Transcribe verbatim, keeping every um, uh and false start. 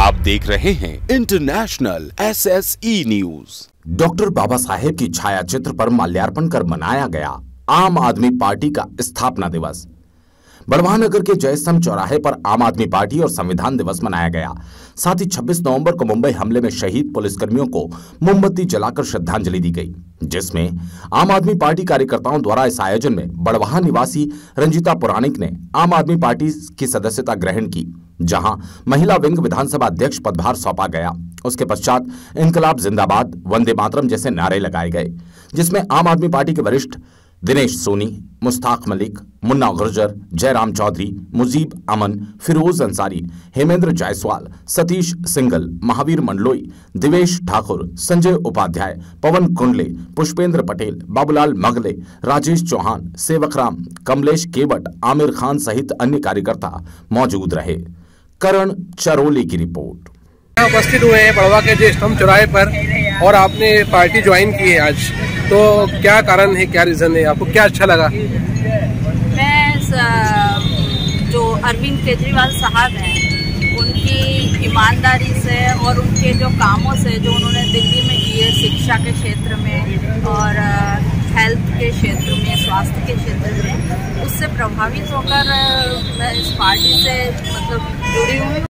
आप देख रहे हैं international S S E news. Doctor Baba Saheb की छाया चित्र पर माल्यार्पण कर मनाया गया आम आदमी पार्टी का स्थापना दिवस। बड़वाह नगर के जयस्तंभ चौराहे पर आम आदमी पार्टी और संविधान दिवस मनाया गया। साथ ही छब्बीस नवंबर को मुंबई हमले में शहीद पुलिसकर्मियों को मोमबत्ती जलाकर श्रद्धांजलि दी गई, जिसमें आम आदमी पार्टी कार्यकर्ताओं द्वारा इस आयोजन में बड़वाह निवासी रंजिता पुराणिक ने आम आदमी पार्टी की सदस्यता ग्रहण की, जहां महिला विंग विधानसभा अध्यक्ष पदभार सौंपा गया। उसके पश्चात इनकलाब जिंदाबाद, वंदे मातरम जैसे नारे लगाए गए, जिसमें आम आदमी पार्टी के वरिष्ठ दिनेश सोनी, मुस्ताक मलिक, मुन्ना गुर्जर, जयराम चौधरी, मुजीब अमन, फिरोज अंसारी, हेमेंद्र जायसवाल, सतीश सिंगल, महावीर मंडलोई, दिवेश ठाकुर, संजय उपाध्याय, पवन कुंडले, पुष्पेंद्र पटेल, बाबूलाल मगले, राजेश चौहान, सेवकराम, कमलेश केवट, आमिर खान सहित अन्य कार्यकर्ता मौजूद रहे। करण चरोली की रिपोर्ट। उपस्थित हुए हैं बड़वाह के जयस्तंभ चौराहे पर और आपने पार्टी ज्वाइन की है आज, तो क्या कारण है, क्या रीजन है, आपको क्या अच्छा लगा? मैं जो अरविंद केजरीवाल साहब हैं, उनकी ईमानदारी से और उनके जो कामों से जो उन्होंने दिल्ली में किए, शिक्षा के क्षेत्र में और हेल्थ के क्षेत्र में, स्वास्थ्य के क्षेत्र में, उससे प्रभावित होकर मैं इस पार्टी से मतलब जुड़ी हूँ।